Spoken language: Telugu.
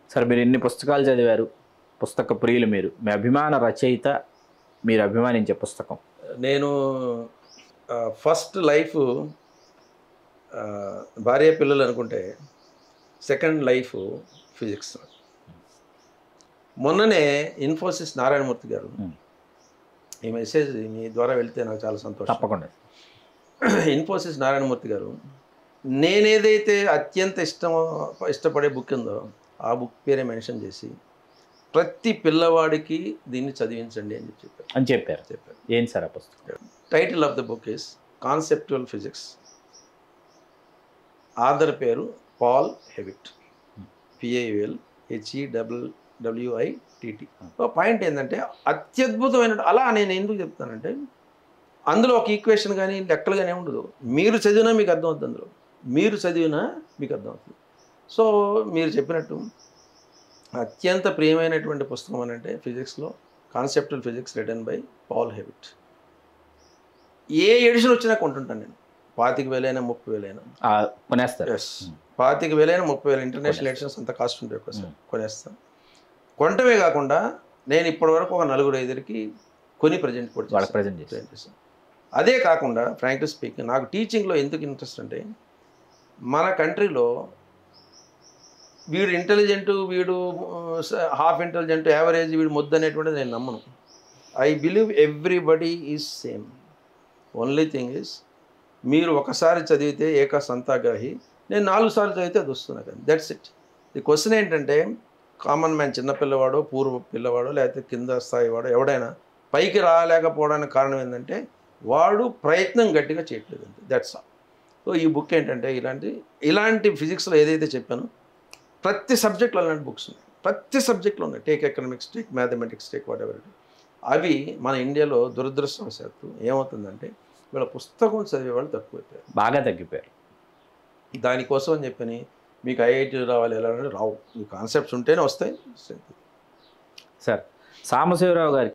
సార్ మీరు ఎన్ని పుస్తకాలు చదివారు, పుస్తక ప్రియులు మీరు, మీ అభిమాన రచయిత, మీరు అభిమానించే పుస్తకం? నేను ఫస్ట్ లైఫ్ భార్య పిల్లలు అనుకుంటే సెకండ్ లైఫ్ ఫిజిక్స్. మొన్ననే ఇన్ఫోసిస్ నారాయణమూర్తి గారు ఈ మెసేజ్ మీ ద్వారా వెళ్తే నాకు చాలా సంతోషం. తప్పకుండా. ఇన్ఫోసిస్ నారాయణమూర్తి గారు నేనేదైతే అత్యంత ఇష్టపడే బుక్ ఉందో ఆ బుక్ పేరే మెన్షన్ చేసి ప్రతి పిల్లవాడికి దీన్ని చదివించండి అని చెప్పారు. ఏం సార్ ఆ పుస్తకం? Title of the book is conceptual physics. Author పేరు Paul Hewitt, PAUL HEWITT. Point ఏంటంటే అత్యద్భుతమైన, అలా నేను ఎందుకు చెప్తానంటే అందులో ఒక ఈక్వేషన్ కానీ లెక్కలు కానీ ఉండదు. మీరు చదివినా మీకు అర్థమవుతుంది, అందులో మీరు చదివినా మీకు అర్థమవుతుంది. సో మీరు చెప్పినట్టు అత్యంత ప్రియమైనటువంటి పుస్తకం అని అంటే ఫిజిక్స్లో conceptual physics written by Paul Hewitt. ఏ ఎడిషన్ వచ్చినా కొంటుంటాను నేను. 25,000 30,000 కొనేస్తారు. 25,000 30,000 ఇంటర్నేషనల్ ఎడిషన్స్ అంత కాస్ట్ ఉంటాయి ఒకసారి కొనేస్తాను. కొనటమే కాకుండా నేను ఇప్పటివరకు ఒక 4-5కి కొని ప్రజెంట్ చేస్తాను. అదే కాకుండా ఫ్రాంక్లీ స్పీకింగ్ నాకు టీచింగ్లో ఎందుకు ఇంట్రెస్ట్ అంటే మన కంట్రీలో వీడు ఇంటెలిజెంట్, వీడు హాఫ్ ఇంటెలిజెంట్, యావరేజ్, వీడు మొద్దు అనేటువంటిది నేను నమ్మను. I believe everybody is same. Only thing is మీరు ఒకసారి చదివితే ఏక సంతాగ్రహి, నేను 4 సార్లు చదివితే అది వస్తున్నా కానీ దట్స్ ఇట్. ది క్వశ్చన్ ఏంటంటే కామన్ మ్యాన్, చిన్నపిల్లవాడో పూర్వ పిల్లవాడో లేకపోతే కింద స్థాయి వాడో ఎవడైనా పైకి రాలేకపోవడానికి కారణం ఏంటంటే వాడు ప్రయత్నం గట్టిగా చేయట్లేదు అంతే. That's all. సో ఈ బుక్ ఏంటంటే ఇలాంటి ఫిజిక్స్లో ఏదైతే చెప్పానో ప్రతి సబ్జెక్ట్లో అలాంటి బుక్స్ ఉన్నాయి. ప్రతి సబ్జెక్ట్లో ఉన్నాయి. Take economics, take mathematics, take whatever. అవి మన ఇండియాలో దురదృష్టవశాత్తు ఏమవుతుందంటే వీళ్ళ పుస్తకం చదివే వాళ్ళు బాగా తగ్గిపోయారు. దానికోసం అని చెప్పని మీకు IIT రావాలి, ఎలా రావు. మీ కాన్సెప్ట్స్ ఉంటేనే వస్తాయి. సార్ సాంబశివరావు గారి